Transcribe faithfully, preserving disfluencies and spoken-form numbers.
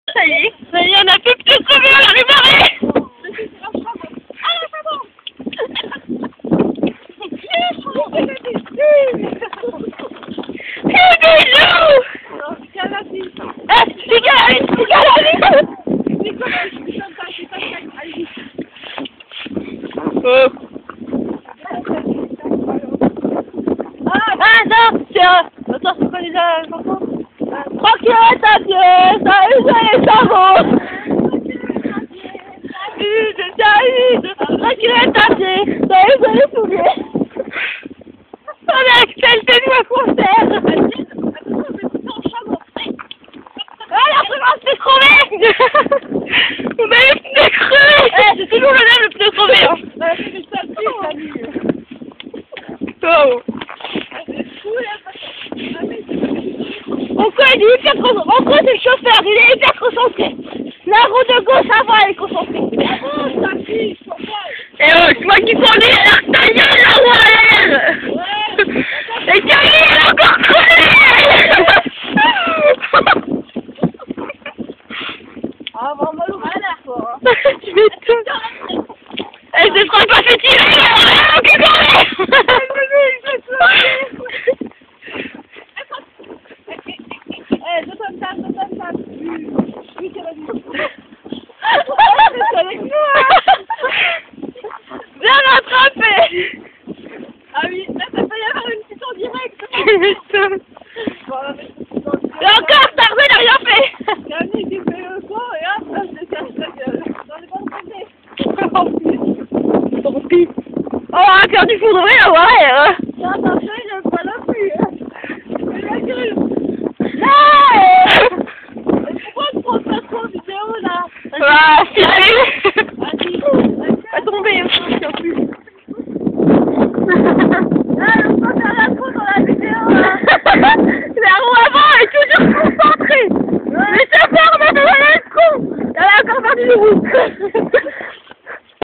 Ça y est, ça y est, on a plus que de crever, on arrive à rien. Ah non, c'est un... Attends, c'est quoi déjà la chanson? Tranquille ta pièce, ça use les savons. Use, ça use, tranquille ta pièce, ça use les souliers. On a quelle tenue à concert. Ah la France c'est crevé. On a le pneu crevé. Eh, c'est toujours le même le pneu crevé hein. Oh. Pourquoi il est hyper concentré? Pourquoi c'est le chauffeur? Il est hyper concentré. La roue de gauche avant elle est concentrée. Et oh, c'est moi qui conduis alors ta gueule la roue arrière. Et Camille elle est encore crevée. Ah, avoir mal au malheur, quoi. Tu m'étonnes. Elle se sera pas fait tirer. Elle est crevée. Eh, deux tonnes table, deux tonnes table. Oui, c'est la vie. C'est avec nous, hein. Bien rattrapé. Ah oui, là, ça peut y avoir une petite en direct. Tu m'étonnes. Et encore, Tarzan n'a rien fait. Camille qui fait le con et hop, là, je cache la gueule. Dans les bonnes côtés. Tant pis. Oh, un cœur du foudré, là, ouais. Hein. Non, attention, il n'aime pas non plus. C'est la gueule. Ah, Pourquoi tu prends pas trop vidéo, là? ah, c'est